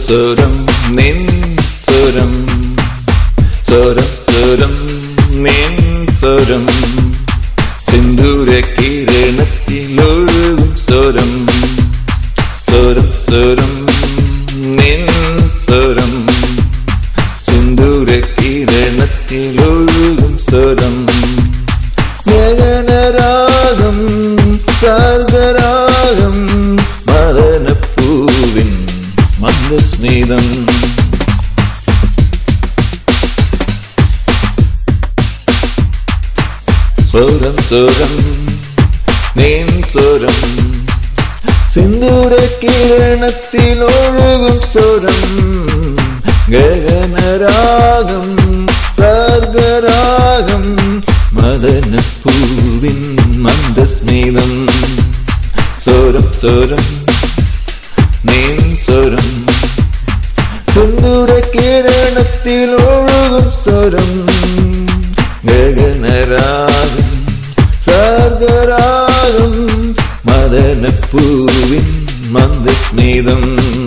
സ്വരം നിൻ സ്വരം സ്വരം സ്വരം നിൻ സ്വരം സിന്ദൂര കിരണത്തിലൊഴുകും സ്വരം സ്വരം സ്വരം നിൻ സ്വരം സിന്ദൂര കിരണത്തിലൊഴുകും സ്വരം ഗഗനരാഗം സർഗരാഗം മദനപ്പൂവിൻ മന്ദസ്മിതം സ്വരം സ്വരം നിൻ സ്വരം സിന്ദൂര കിരണത്തിലൊഴുകും സ്വരം ഗഗനരാഗം സർഗരാഗം മദനപ്പൂവിൻ മന്ദസ്മിതം സ്വരം സ്വരം നിൻ സ്വരം സിന്ദൂര കിരണത്തിലൊഴുകും സ്വരം ഗഗനരാഗം സർഗരാഗം മദനപ്പൂവിൻ മന്ദസ്മിതം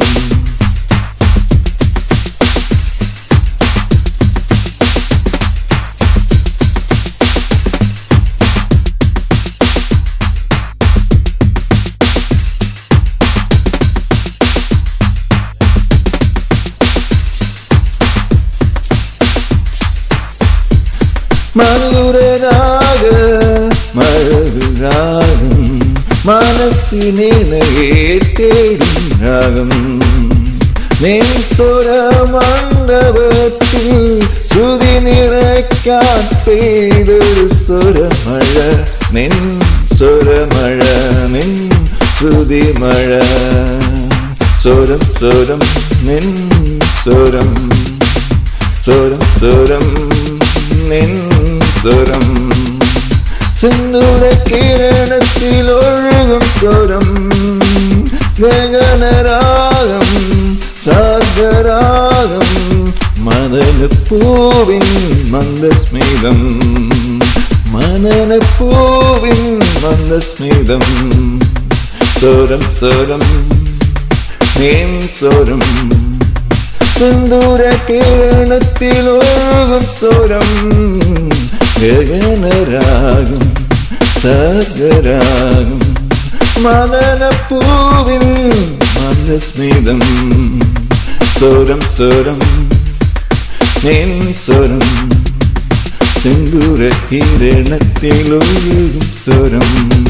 മധുരരാഗ മഴകുരാഗം മനസ്സിനെ തേടും രാഗം നിൻസ്വര മണ്ഡപത്തിൽ ശ്രുതി നിറയ്ക്കാൻ പെയ്തൊരു സ്വരമഴ നിൻ സ്വരമഴ നിൻ ശ്രുതിമഴ സ്വരം സ്വരം നിൻ സ്വരം സ്വരം സ്വരം നിൻ സ്വരം സിന്ദൂര കിരണത്തിലൊഴുകും സ്വരം ഗഗനരാഗം സർഗരാഗം മദനപ്പൂവിൻ മന്ദസ്മിതം മദനപ്പൂവിൻ മന്ദസ്മിതം സ്വരം സ്വരം നിൻ സ്വരം സിന്ദൂര കിരണത്തിലൊഴുകും സ്വരം ഗഗനരാഗം സർഗരാഗം മദനപ്പൂവിൻ മന്ദസ്മിതം സ്വരം സ്വരം നിൻ സ്വരം സിന്ദൂര കിരണത്തിലൊഴുകും സ്വരം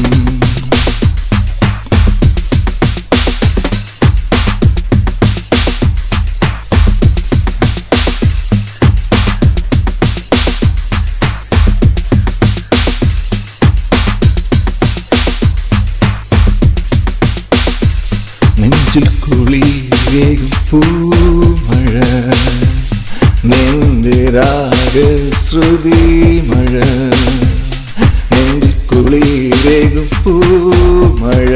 നെഞ്ചിൽ കുളിരേകും പൂമഴ നിന്റെ രാഗശ്രുതിമഴ നെഞ്ചിൽ കുളിരേകും പൂമഴ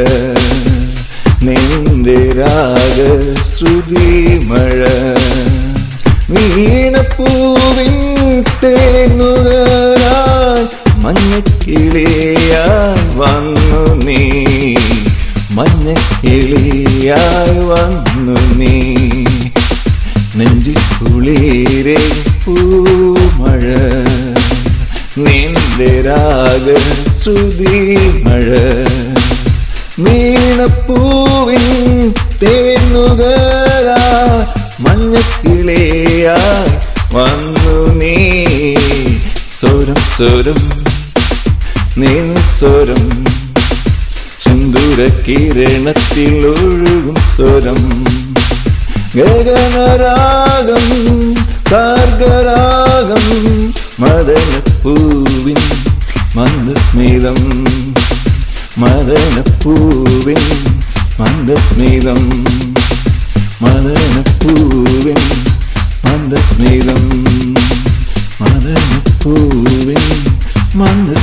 നിന്റെ രാഗശ്രുതിമഴ വീണപ്പൂവിൻ തേനുകരാൻ മഞ്ഞക്കിളിയായി വന്നു നീ മഞ്ഞക്കിളിയായി വന്നു നീ നെഞ്ചിൽ കുളിരേ പൂമഴ നിന്റെ രാഗശ്രുതിമഴ വീണപ്പൂവിൻ തേനുകരാ മഞ്ഞക്കിളിയായി വന്നു നീ സ്വരം സ്വരം നിൻ സ്വരം സിന്ദൂര കിരണത്തിലൊഴുകും സ്വരം ഗഗനരാഗം സർഗരാഗം മദനപ്പൂവിൻ മന്ദസ്മിതം മദനപ്പൂവിൻ മന്ദസ്മിതം മദനപ്പൂവിൻ മന്ദസ്മിതം മദനപ്പൂവിൻ മന്ദ